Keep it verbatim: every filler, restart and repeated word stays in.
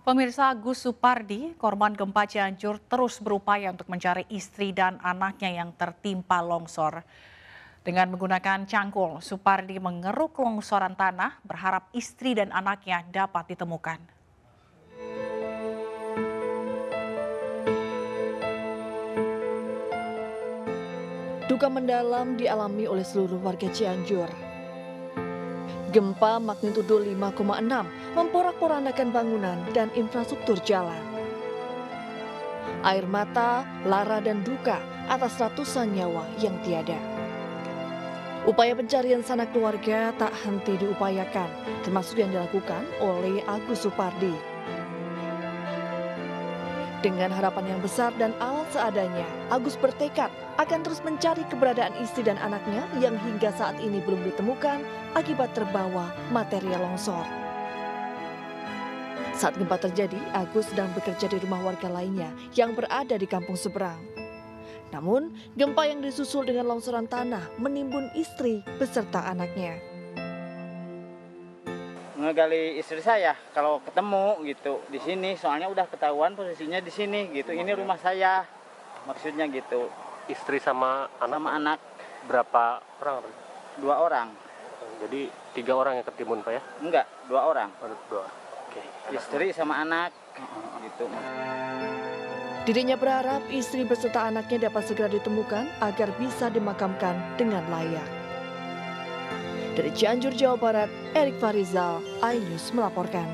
Pemirsa, Gus Supardi, korban gempa Cianjur, terus berupaya untuk mencari istri dan anaknya yang tertimpa longsor. Dengan menggunakan cangkul, Supardi mengeruk longsoran tanah, berharap istri dan anaknya dapat ditemukan. Duka mendalam dialami oleh seluruh warga Cianjur. Gempa magnitudo lima koma enam memporak-porandakan bangunan dan infrastruktur jalan. Air mata, lara dan duka atas ratusan nyawa yang tiada. Upaya pencarian sanak keluarga tak henti diupayakan, termasuk yang dilakukan oleh Agus Supardi. Dengan harapan yang besar dan alat seadanya, Agus bertekad akan terus mencari keberadaan istri dan anaknya yang hingga saat ini belum ditemukan akibat terbawa material longsor. Saat gempa terjadi, Agus sedang bekerja di rumah warga lainnya yang berada di kampung seberang. Namun, gempa yang disusul dengan longsoran tanah menimbun istri beserta anaknya. Ngegali istri saya kalau ketemu gitu di sini, soalnya udah ketahuan posisinya di sini gitu. Ini rumah saya, maksudnya gitu. Istri sama anak? Sama anak. Berapa orang? Dua orang. Jadi tiga orang yang ketimbun, Pak ya? Enggak, dua orang. Dua. Oke. Istri sama anak gitu. Dirinya berharap istri beserta anaknya dapat segera ditemukan agar bisa dimakamkan dengan layak. Dari Cianjur, Jawa Barat, Erik Farizal, iNews melaporkan.